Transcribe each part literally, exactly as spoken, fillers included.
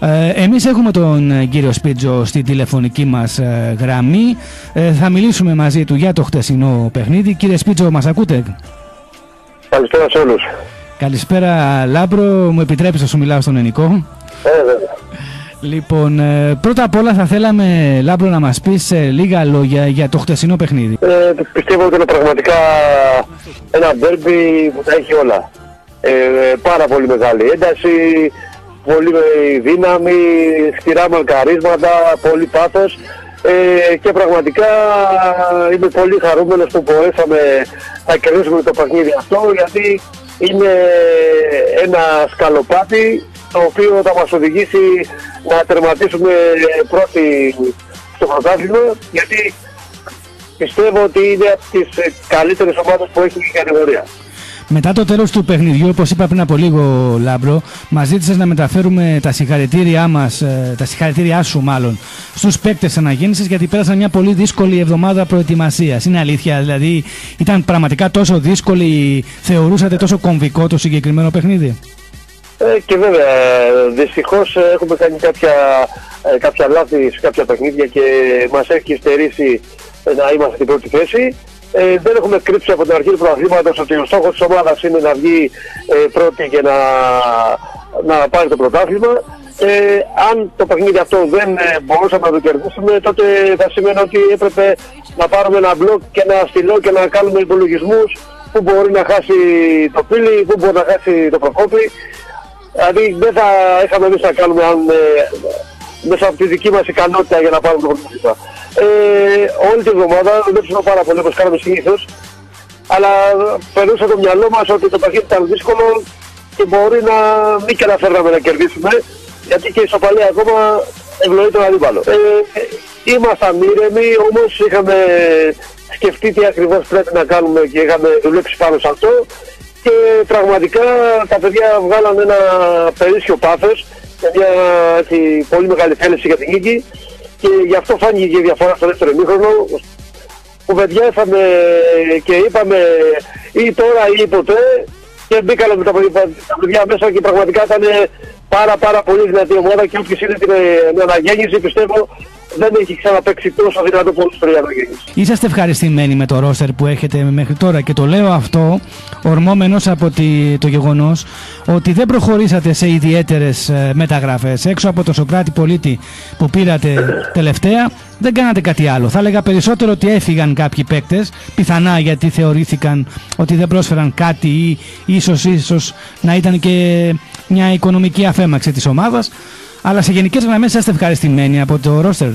Ε, εμείς έχουμε τον ε, κύριο Σπίτζο στη τηλεφωνική μας ε, γραμμή. Ε, θα μιλήσουμε μαζί του για το χτεσινό παιχνίδι. Κύριε Σπίτζο, μας ακούτε? Καλησπέρα σε όλους. Καλησπέρα Λάμπρο, μου επιτρέπεις να σου μιλάω στον ελληνικό? Ε, βέβαια. Λοιπόν, ε, πρώτα απ' όλα θα θέλαμε, Λάμπρο, να μας πεις ε, λίγα λόγια για το χτεσινό παιχνίδι. Ε, πιστεύω ότι είναι πραγματικά ένα ντέρμπι που τα έχει όλα. Ε, πάρα πολύ μεγάλη ένταση, πολύ δύναμη, σκληρά μαρκαρίσματα, πολύ πάθος. Ε, και πραγματικά είμαι πολύ χαρούμενος που μπορέσαμε να κερδίσουμε το παιχνίδι αυτό, γιατί είναι ένα σκαλοπάτι το οποίο θα μας οδηγήσει να τερματίσουμε πρώτοι στο πρωτάθλημα, γιατί πιστεύω ότι είναι από τις καλύτερες ομάδες που έχει η κατηγορία. Μετά το τέλος του παιχνιδιού, όπως είπα πριν από λίγο, Λάμπρο, μας ζήτησες να μεταφέρουμε τα συγχαρητήριά μας, τα συγχαρητήριά σου μάλλον, στους παίκτες αναγέννησης, γιατί πέρασαν μια πολύ δύσκολη εβδομάδα προετοιμασίας. Είναι αλήθεια, δηλαδή ήταν πραγματικά τόσο δύσκολη, θεωρούσατε τόσο κομβικό το συγκεκριμένο παιχνίδι? Ε, και βέβαια, δυστυχώς έχουμε κάνει κάποια, κάποια λάθη σε κάποια παιχνίδια και μας έχει στερήσει να είμαστε στην πρώτη θέση. Ε, δεν έχουμε κρύψει από την αρχή του πρωταθλήματος ότι ο στόχος της ομάδας είναι να βγει ε, πρώτη και να, να πάρει το πρωτάθλημα. Ε, αν το παιχνίδι αυτό δεν ε, μπορούσαμε να το κερδίσουμε, τότε θα σημαίνει ότι έπρεπε να πάρουμε ένα μπλοκ και ένα στυλό και να κάνουμε υπολογισμούς που μπορεί να χάσει το Πύλη, που μπορεί να χάσει το Προκόπη. Δηλαδή δεν θα είχαμε εμείς να κάνουμε αν, ε, μέσα από τη δική μας ικανότητα για να πάρουμε το πρωτάθλημα. Ε, όλη την εβδομάδα δουλέψαμε πάρα πολύ όπως κάναμε συνήθως, αλλά περνούσε το μυαλό μας ότι το παιχνίδι ήταν δύσκολο και μπορεί να μην καταφέραμε να κερδίσουμε, γιατί και η ισοπαλία ακόμα ευνοεί τον αντίπαλο. Ε, ήμασταν ήρεμοι, όμως είχαμε σκεφτεί τι ακριβώς πρέπει να κάνουμε και είχαμε δουλέψει πάνω σε αυτό και πραγματικά τα παιδιά βγάλαν ένα περίσσιο πάθος και μια έτσι, πολύ μεγάλη θέληση για την νίκη. Και γι' αυτό φάνηκε η διαφορά στο δεύτερο ημίχρονο. Κουβεντιάσαμε και είπαμε ή τώρα ή ποτέ και μπήκαμε με τα παιδιά μέσα και πραγματικά ήταν πάρα πάρα πολύ δυνατή ομάδα και όποιος είναι την αναγέννηση πιστεύω δεν έχει ξαναπαίξει τόσο δυνατό ποδόσφαιρο η αναγέννηση. Είσαστε ευχαριστημένοι με το ρόστερ που έχετε μέχρι τώρα και το λέω αυτό ορμόμενος από τη, το γεγονός ότι δεν προχωρήσατε σε ιδιαίτερες ε, μεταγραφές έξω από το Σοκράτη Πολίτη που πήρατε τελευταία. Δεν κάνατε κάτι άλλο. Θα έλεγα περισσότερο ότι έφυγαν κάποιοι παίκτες, πιθανά γιατί θεωρήθηκαν ότι δεν πρόσφεραν κάτι ή ίσως, ίσως να ήταν και μια οικονομική αφέμαξη της ομάδας. Αλλά σε γενικές γραμμές είστε ευχαριστημένοι από το ρόστερ?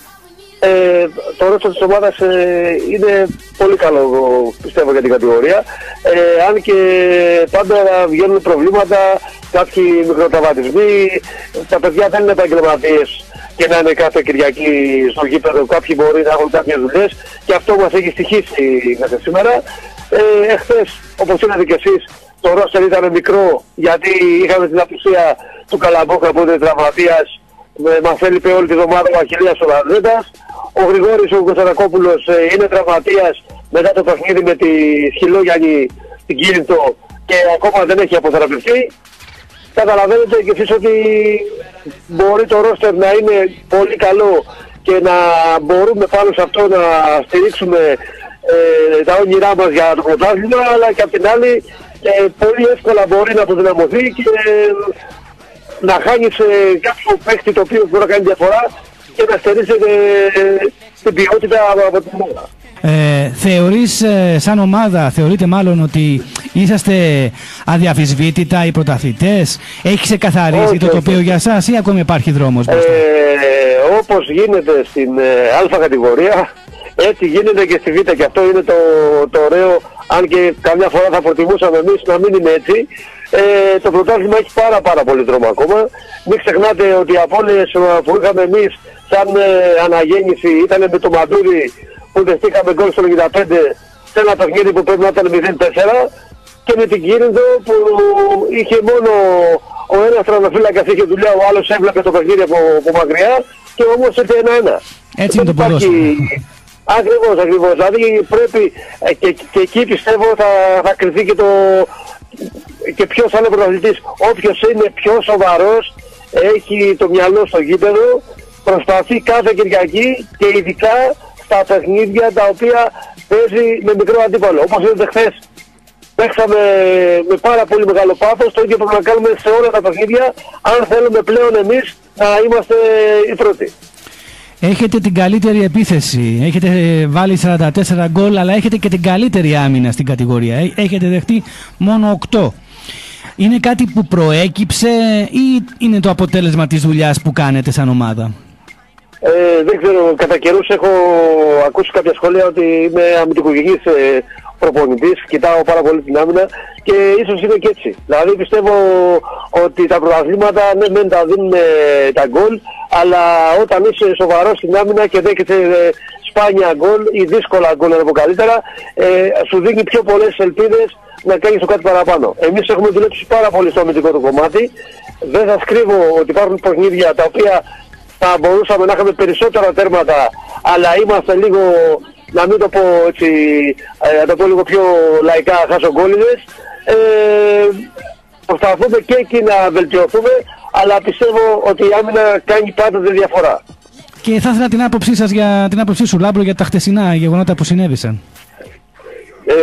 Ε, το ρόστερ της ομάδας ε, είναι πολύ καλό, πιστεύω, για την κατηγορία. Ε, αν και πάντα βγαίνουν προβλήματα, κάποιοι μικροτραυματισμοί, τα παιδιά δεν είναι επαγγελματίες και να είναι κάθε Κυριακή στο γήπεδο, κάποιοι μπορεί να έχουν κάποιες δουλειές και αυτό μας έχει στοιχήσει μέχρι σήμερα. Ε, εχθές, όπως είδατε και εσείς, το ρόστερ ήταν μικρό γιατί είχαμε την απουσία του Καλαμπόκα που είναι τραυματίας, μας έλειπε όλη τη εβδομάδα ο Αχιλλέας ο Λανδρέτας. Ο Γρηγόρης ο Κωνσταντακόπουλος ε, είναι τραυματίας μετά το παιχνίδι με τη Σχυλόγιαννη στην Κίνητο και ακόμα δεν έχει αποθεραπευτεί. Καταλαβαίνετε και εσείς ότι μπορεί το ρόστερ να είναι πολύ καλό και να μπορούμε πάνω σε αυτό να στηρίξουμε ε, τα όνειρά μας για το πρωτάθλημα, αλλά και απ' την άλλη ε, πολύ εύκολα μπορεί να αποδυναμωθεί και ε, να χάνει σε κάποιο παίκτη το οποίο μπορεί να κάνει διαφορά και να στερήσετε την ποιότητα από την ομάδα. Ε, θεωρείς ε, σαν ομάδα, θεωρείτε μάλλον ότι είσαστε αδιαφυσβήτητα οι πρωταθλητές? Έχει ξεκαθαρίσει όχι, το τοπίο όχι. για σας ή ακόμη υπάρχει δρόμος μπροστά? Ε, όπως γίνεται στην ε, Α κατηγορία, έτσι γίνεται και στη Β και αυτό είναι το, το ωραίο, αν και καμιά φορά θα προτιμούσαμε εμείς να μην είναι έτσι. Ε, το πρωτάθλημα έχει πάρα πάρα πολύ δρόμο ακόμα. Μην ξεχνάτε ότι οι απώλειες που είχαμε εμείς σαν ε, αναγέννηση ήταν με το Μαντούρι που δεχτήκαμε γκολ στο ενενήντα πέντε σε ένα παιχνίδι που πρέπει να ήταν μηδέν τέσσερα και με την Κίνητο που είχε μόνο ο ένας τραυματοφύλακας είχε δουλειά, ο άλλος έβλεπε το παιχνίδι από, από μακριά και όμως ήρθε ένα ένα. Έτσι είναι το ποδόσφαιρο. Ακριβώς, ακριβώς. Δηλαδή πρέπει ε, και, και εκεί πιστεύω θα, θα κρυθεί και το και ποιος θα είναι πρωταθλητής. Όποιος είναι πιο σοβαρός έχει το μυαλό στο γήπεδο, προσπαθεί κάθε Κυριακή και ειδικά στα παιχνίδια τα οποία παίζει με μικρό αντίπαλο. Όπως είδατε χθες, παίξαμε με πάρα πολύ μεγάλο πάθος, το ίδιο πρέπει να κάνουμε σε όλα τα παιχνίδια, αν θέλουμε πλέον εμείς να είμαστε οι πρώτοι. Έχετε την καλύτερη επίθεση, έχετε βάλει σαράντα τέσσερα γκολ, αλλά έχετε και την καλύτερη άμυνα στην κατηγορία. Έχετε δεχτεί μόνο οκτώ. Είναι κάτι που προέκυψε ή είναι το αποτέλεσμα της δουλειάς που κάνετε σαν ομάδα? Ε, δεν ξέρω, κατά καιρούς έχω ακούσει κάποια σχόλια ότι είμαι αμυντικογενής ε, προπονητής, κοιτάω πάρα πολύ την άμυνα και ίσως είναι και έτσι. Δηλαδή πιστεύω ότι τα πρωταθλήματα ναι μεν τα δίνουν τα γκολ, αλλά όταν είσαι σοβαρός στην άμυνα και δέχεσαι ε, σπάνια γκολ ή δύσκολα γκολ να το πω καλύτερα, ε, σου δίνει πιο πολλές ελπίδες να κάνεις το κάτι παραπάνω. Εμείς έχουμε δουλέψει πάρα πολύ στο αμυντικό το κομμάτι. Δεν σας κρύβω ότι υπάρχουν παιχνίδια τα οποία θα μπορούσαμε να είχαμε περισσότερα τέρματα, αλλά είμαστε λίγο, να μην το πω έτσι, ε, να το πω λίγο πιο λαϊκά, χασογκόλιδες. Ε, προσπαθούμε και εκεί να βελτιωθούμε, αλλά πιστεύω ότι η άμυνα κάνει πάντοτε διαφορά. Και θα ήθελα την άποψή σας, για την άποψή σου, Λάμπρο, για τα χτεσινά γεγονότα που συνέβησαν. Ε,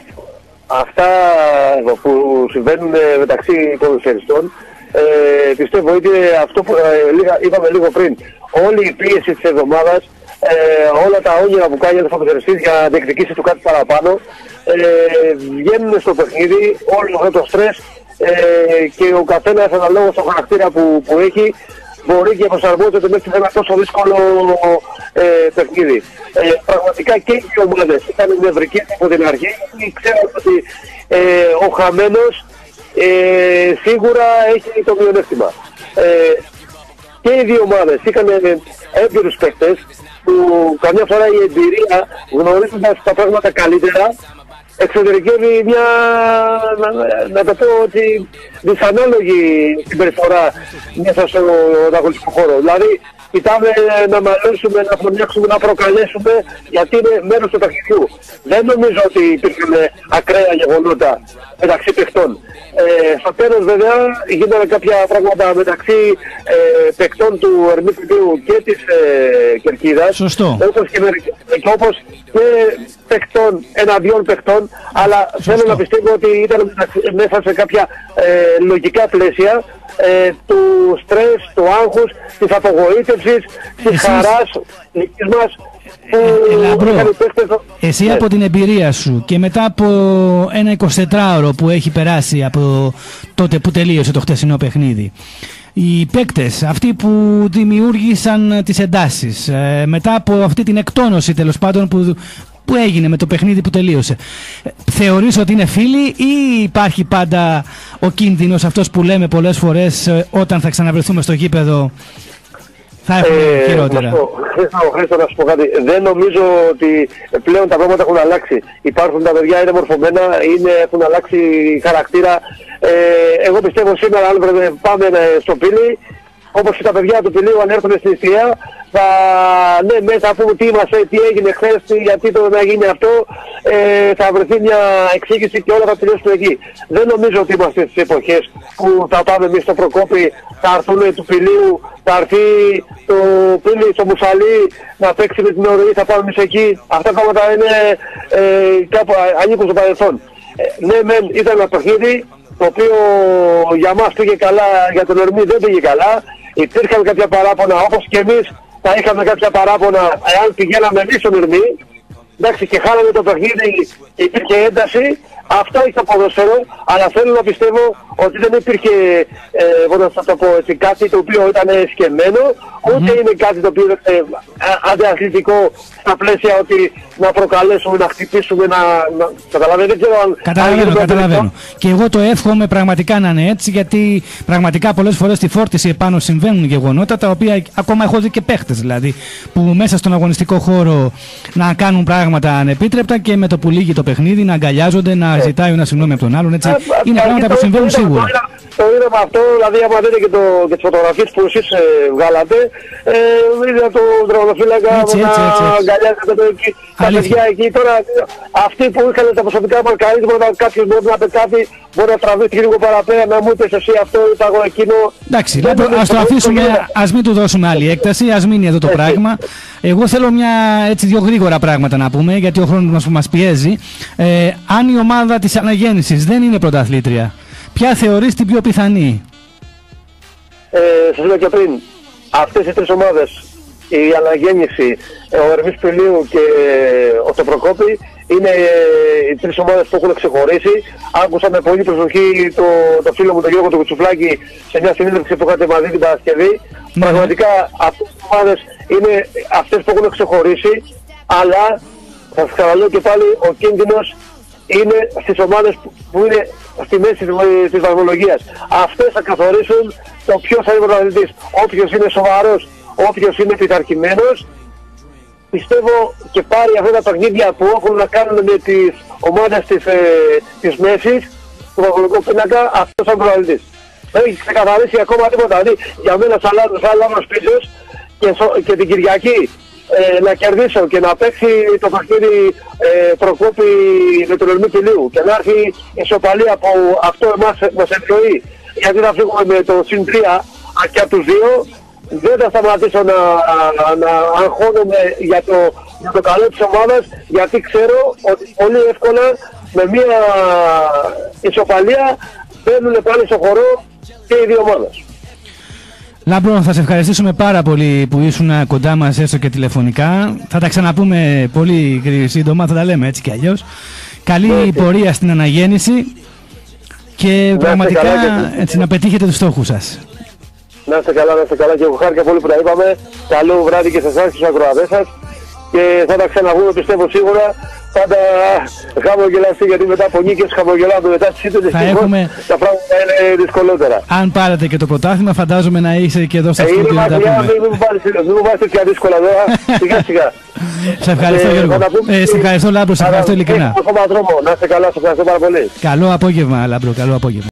αυτά που συμβαίνουν μεταξύ ποδοσφαιριστών, ε, πιστεύω είναι αυτό που ε, λίγα, είπαμε λίγο πριν. Όλη η πίεση της εβδομάδας, ε, όλα τα όνειρα που κάνει ένας ποδοσφαιριστής για να διεκδικήσει του κάτι παραπάνω, ε, βγαίνουν στο παιχνίδι, όλο αυτό το στρες, ε, και ο καθένας αναλόγως στο χαρακτήρα που, που έχει μπορεί και προσαρμόζεται μέσα σε ένα τόσο δύσκολο ε, παιχνίδι. Ε, πραγματικά και οι δύο ομάδες ήταν νευρικές από την αρχή. Ξέρω ότι ε, ο χαμένος ε, σίγουρα έχει το μειονέκτημα. Ε, και οι δύο ομάδες είχαν έμπειρους παίκτες που καμιά φορά η εμπειρία, γνωρίζοντας τα πράγματα καλύτερα, εξωτερικεύει μια, να, να το πω ότι, δυσανάλογη συμπεριφορά μέσα στον αγωνιστικό χώρο. Δηλαδή, κοιτάμε να μαλώσουμε, να φωνιάξουμε, να προκαλέσουμε, γιατί είναι μέρος του παιχνιδιού. Δεν νομίζω ότι υπήρχαν ακραία γεγονότα μεταξύ παιχτών. Ε, στο τέλος βέβαια γίνανε κάποια πράγματα μεταξύ ε, παιχτών του Ερμήτριου και της ε, Κερκίδας. Σωστό. Όπως και, και όπως και παιχτών, εναντιών παιχτών, αλλά Σωστό. Θέλω να πιστεύω ότι ήταν μέσα σε κάποια ε, λογικά πλαίσια ε, του στρες, του άγχους, της απογοήτευσης, της Εσείς... χαράς δικής μας. Ε, Λαμπρό, εσύ ναι. από την εμπειρία σου και μετά από ένα εικοσιτετράωρο που έχει περάσει από τότε που τελείωσε το χτεσινό παιχνίδι, οι παίκτες, αυτοί που δημιούργησαν τις εντάσεις, ε, μετά από αυτή την εκτόνωση τέλος πάντων που, που έγινε με το παιχνίδι που τελείωσε, θεωρείς ότι είναι φίλοι ή υπάρχει πάντα ο κίνδυνος αυτός που λέμε πολλές φορές, ε, όταν θα ξαναβρεθούμε στο γήπεδο θα έχουμε ε, χειρότερα? Χρήστο, να σου πω κάτι. Δεν νομίζω ότι πλέον τα πράγματα έχουν αλλάξει. Υπάρχουν τα παιδιά, είναι μορφωμένα, είναι, έχουν αλλάξει χαρακτήρα. Ε, εγώ πιστεύω σήμερα, αν πάμε στο Πύλη, όπως και τα παιδιά του Πυλίου, αν έρθουν στην Ιστρία, θα, ναι, μέσα πούμε τι είμαστε, τι έγινε χθες, γιατί το να γίνει αυτό, ε, θα βρεθεί μια εξήγηση και όλα θα τελειώσουν εκεί. Δεν νομίζω ότι είμαστε στις εποχές που θα πάμε εμείς στο Προκόπη, θα έρθουν του Πυλίου, θα έρθει το Πύλη στο Μουσαλί να παίξει με την Ορεή, θα πάμε εμείς εκεί. Αυτά τα πράγματα είναι ε, κάπου ανήκουν στο παρελθόν. Ε, ναι, μεν ήταν ένα παιχνίδι το οποίο για μας πήγε καλά, για τον Ερμή δεν πήγε καλά. Υπήρχαν κάποια παράπονα, όπως και εμείς θα είχαμε κάποια παράπονα εάν πηγαίναμε εμείς στον Ερμή. Εντάξει, και χάλαμε το παιχνίδι, υπήρχε ένταση. Αυτό έχει το ποδόσφαιρο, αλλά θέλω να πιστεύω ότι δεν υπήρχε ε, εγώ να το πω έτσι, κάτι το οποίο ήταν σκεμμένο, ούτε mm. είναι κάτι το οποίο είναι ε, αντιαθλητικό στα πλαίσια ότι να προκαλέσουμε, να χτυπήσουμε, να... να... Καταλαβαίνετε, δεν ξέρω αν... Καταλαβαίνω, καταλαβαίνω. Και εγώ το εύχομαι πραγματικά να είναι έτσι, γιατί πραγματικά πολλές φορές στη φόρτιση επάνω συμβαίνουν γεγονότα, τα οποία ακόμα έχω δει και παίχτες δηλαδή, που μέσα στον αγωνιστικό χώρο να κάνουν πράγματα ανεπίτρεπτα και με το που λύγει το παιχνίδι να αγκαλιάζονται, να να ζητάει ένα συγγνώμη από τον άλλον. Έτσι. Είναι πράγματα που συμβαίνουν σίγουρα. Το είδαμε αυτό, δηλαδή άμα δείτε και, το, και τις φωτογραφίες που εσείς ε, βγάλατε, ε, είδα τον δρομοφύλακα να αγκαλιάζεται τα παιδιά εκεί. Τώρα αυτοί που είχαν τα προσωπικά μαρκαρίσματα, κάποιος μπορεί να πει κάτι, μπορεί να τραβήσει λίγο παραπέρα, να μου είπες εσύ αυτό, είπα εγώ εκείνο. Εντάξει, ας το αφήσουμε, ας μην του δώσουμε άλλη έκταση, ας μείνει εδώ το πράγμα. Εγώ θέλω μια, έτσι, δύο γρήγορα πράγματα να πούμε, γιατί ο χρόνος μας που μας πιέζει. Ε, αν η ομάδα της αναγέννησης δεν είναι πρωταθλήτρια, ποια θεωρείς την πιο πιθανή? Ε, σας είπα και πριν, αυτές οι τρεις ομάδες, η Αναγέννηση, ο Ερμής Πηλίου και ο Στοπροκόπη, είναι οι τρεις ομάδες που έχουν ξεχωρίσει. Άκουσα με πολύ προσοχή το, το φίλο μου τον Γιώργο του Κουτσουφλάκη σε μια συνέντευξη που είχατε μαζί την Παρασκευή. Mm. Πραγματικά αυτές οι ομάδες είναι αυτές που έχουν ξεχωρίσει, αλλά θα σας ξαναλέω και πάλι, ο κίνδυνος είναι στις ομάδες που είναι στη μέση της βαθμολογίας. Αυτές θα καθορίσουν το ποιος θα είναι πρωταθλητής. Όποιος είναι σοβαρός, όποιος είναι πειθαρχημένος, πιστεύω και πάρει αυτά τα παιχνίδια που έχουν να κάνουν με τις ομάδες της, ε, της μέσης, του βαθμολογικού πίνακα, αυτός θα είναι πρωταθλητής. Δεν έχει ξεκαθαρίσει ακόμα τίποτα. Δηλαδή για μένα σαν Λάβρος Πίτσος και, και την Κυριακή Ε, να κερδίσω και να παίξει το παιχνίδι ε, Προκόπη με τον Ερμή Πηλίου και να έρθει η ισοπαλία που αυτό εμάς μας ευνοεί, γιατί θα φύγουμε με το συν τρία και από τους δύο, δεν θα σταματήσω να, να, να αγχώνομαι για το, για το καλό της ομάδας, γιατί ξέρω ότι πολύ εύκολα με μια ισοπαλία μπαίνουν πάλι στο χορό και οι δύο ομάδες. Λάμπρο, θα σε ευχαριστήσουμε πάρα πολύ που ήσουν κοντά μας έστω και τηλεφωνικά. Θα τα ξαναπούμε πολύ σύντομα, θα τα λέμε έτσι κι αλλιώς. Καλή okay. πορεία στην αναγέννηση και να πραγματικά καλά, έτσι, να πετύχετε τους στόχους σας. Να είστε καλά, να είστε καλά και εγώ χάρηκα πολύ που τα είπαμε. Καλό βράδυ και σε εσάς και στους ακροατές σας και θα τα ξαναβούμε πιστεύω σίγουρα. Πάντα χαμογελαστεί, γιατί μετά από νίκες χαμογελάμε, μετά τις σύντονες έχουμε... τα πράγματα είναι δυσκολότερα. Αν πάρετε και το πρωτάθλημα, φαντάζομαι να είσαι και εδώ στα ε, στούντιο να τα πούμε. Μην μου πάρεις τέτοια δύσκολα τώρα, σιγά σιγά. Σε ευχαριστώ, Γιώργο. Ε, σε ευχαριστώ, Λάμπρο, σε ευχαριστώ ειλικρινά. Να είστε καλά, σε ευχαριστώ πάρα πολύ. Καλό απόγευμα, Λάμπρο, καλό απόγευμα.